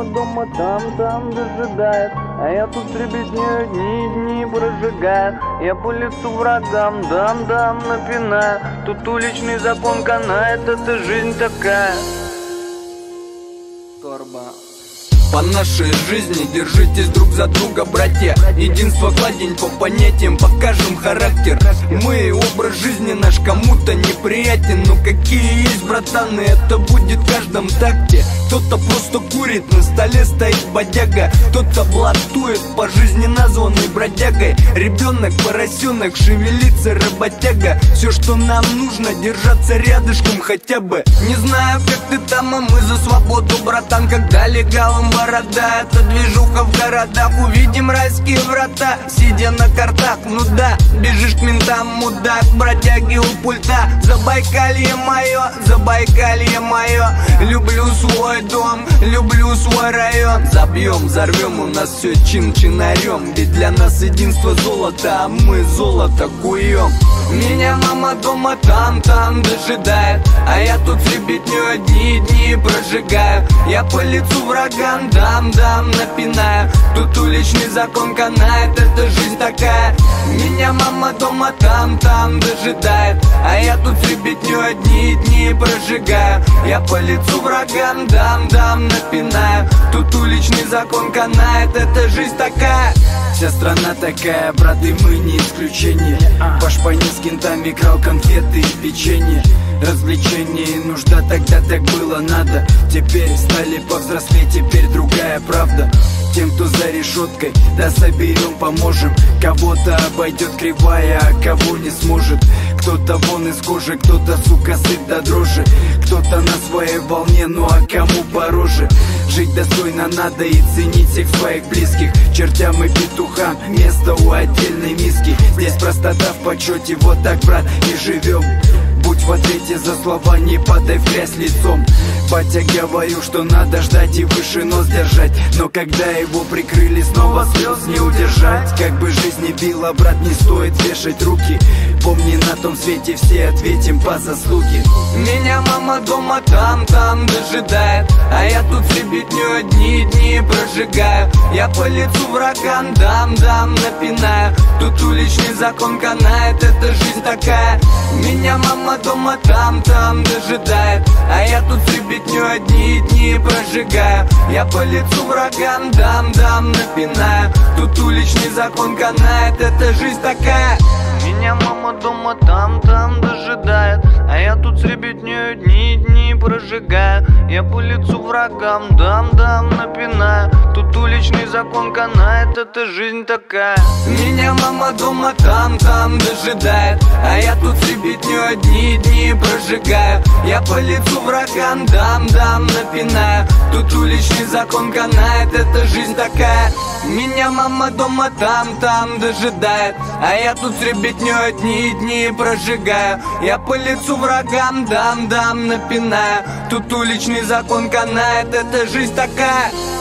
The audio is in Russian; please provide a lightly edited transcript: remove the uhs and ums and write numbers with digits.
мама дома там дожидает, а я тут с ребятней дни прожигаю. Я по лицу врагам дам напинаю. Тут уличный закон канает, это жизнь такая. Торба. По нашей жизни держитесь друг за друга, братья. Единство гладень по понятиям, покажем характер. Мы, образ жизни наш кому-то неприятен, но какие есть, братаны, это будет в каждом такте. Кто-то просто курит, на столе стоит бодяга, кто-то блатует, по жизни названный бродягой. Ребенок, поросенок, шевелится работяга. Все, что нам нужно, держаться рядышком хотя бы. Не знаю, как ты там, а мы за свободу, братан. Когда легалом борода, это движуха в городах. Увидим райские врата, сидя на картах. Ну да, бежишь к ментам, мудак, бродяги у пульта. Забайкалье мое, Забайкалье мое. Люблю свой дом, люблю свой район. Забьем, взорвем, у нас все чин-чинарем. Ведь для нас единство золото, а мы золото куем. Меня мама дома там дожидает, а я тут с ребятней дни прожигаю. Я по лицу врагам дам напинаю. Тут уличный закон канает, это жизнь такая. Меня мама дома там дожидает, а я тут с ребятней дни прожигаю. Я по лицу врагам дам напинаю. Тут уличный закон канает, это жизнь такая. Вся страна такая, брат, и мы не исключение. Пашпани с кентами крал конфеты и печенье. Развлечение и нужда, тогда так было надо. Теперь стали повзрослеть, теперь другая правда. Тем, кто за решеткой, да соберем, поможем. Кого-то обойдет кривая, а кого не сможет. Кто-то вон из кожи, кто-то, сука, сыт до дрожи. Кто-то на своей волне, ну а кому пороже. Жить достойно надо и ценить всех своих близких. Чертям и петухам место у отдельной миски. Здесь простота в почете, вот так, брат, и живем. Будь в ответе за слова, не падай в грязь лицом. Батя, говорю, что надо ждать и выше нос держать. Но когда его прикрыли, снова слез не удержать. Как бы жизнь не била, брат, не стоит вешать руки. Помни, на том свете все ответим по заслуге. Меня мама дома там дожидает, а я тут с ребятней дни прожигаю. Я по лицу врагам дам напинаю. Тут уличный закон канает, это жизнь такая. Меня мама дома там дожидает, а я тут с ребятней дни прожигаю. Я по лицу врагам дам напинаю. Тут уличный закон канает, это жизнь такая. Меня мама дома там дожидает, а я тут с ребятней дни прожигаю. Я по лицу врагам дам напинаю. Тут уличный закон канает, это жизнь такая. Меня мама дома там дожидает, а я тут с ребятней дни прожигаю. Я по лицу врагам дам напинаю. Тут уличный закон канает, это жизнь такая. Меня мама дома там дожидает, а я тут с ребятней дни прожигаю. Я по лицу врагам дам напинаю. Тут уличный закон канает, это жизнь такая.